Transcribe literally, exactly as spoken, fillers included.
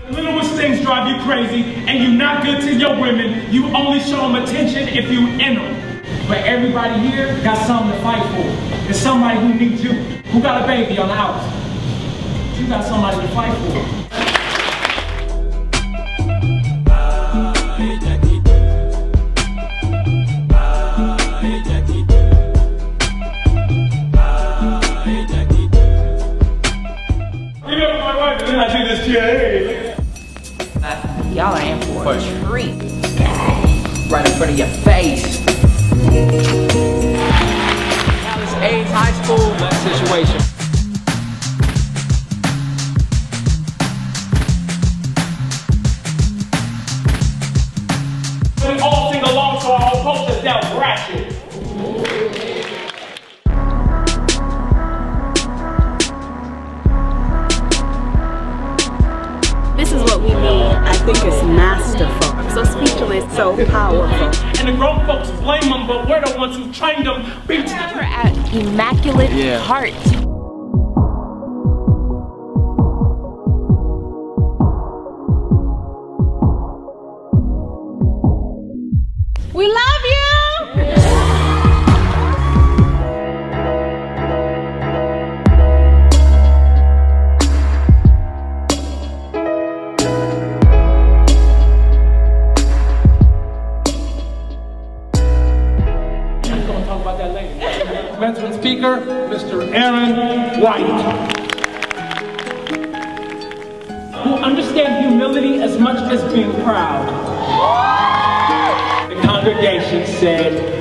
Littlest things drive you crazy, and you're not good to your women. You only show them attention if you in them. But everybody here got something to fight for. There's somebody who needs you, who got a baby on the house. You got somebody to fight for. I see this kid. Uh, Y'all are in for a treat. Right in front of your face. Dallas A's High School situation. We all sing along to our own cultures down ratchet. This is what we need. I think it's masterful. I'm so speechless, so powerful. And the grown folks blame them, but we're the ones who trained them. We're at Immaculate yeah. Heart. We love you! About that later. Commencement speaker, Mister Viergeni White, who understand humility as much as being proud. The congregation said,